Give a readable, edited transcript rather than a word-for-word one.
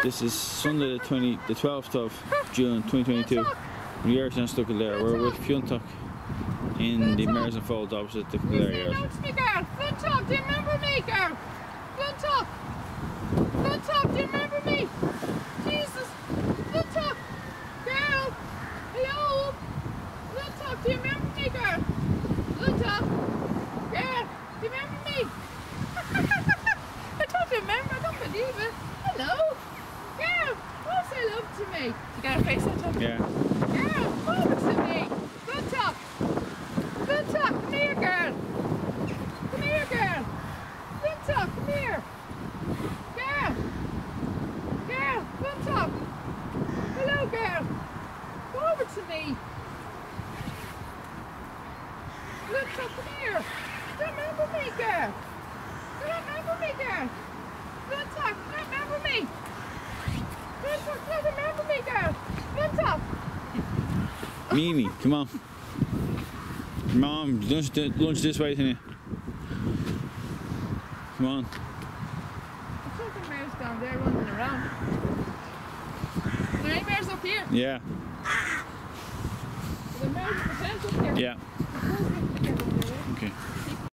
This is Sunday the 12th of June 2022. We are in Kildare. We're with Fiontuck in the Mares and Folds opposite the Kildare Yard. Fiontuck, do you remember me, girl? Fiontuck, do you remember me? Jesus, Fiontuck, girl, hello. Fiontuck, do you remember me, girl? Fiontuck, girl, do you remember me? I don't remember, I don't believe it. Hello, girl, what's say love to me? You got a face on top? Yeah. Girl, over to me. Fiontuck, come here, girl. Come here, girl. Fiontuck, come here. Girl, Fiontuck. Hello, girl. Go over to me. Fiontuck, come here. Do you remember me, girl? Do you remember me, girl? Fiontuck, do you remember me? Fiontuck, do you remember me, girl? Fiontuck. Mimi, come on. Mom, lunch this way, isn't it? Come on. There's fucking mares down there running around. Are there any mares up here? Yeah. Are there mares in the fence up here? Yeah.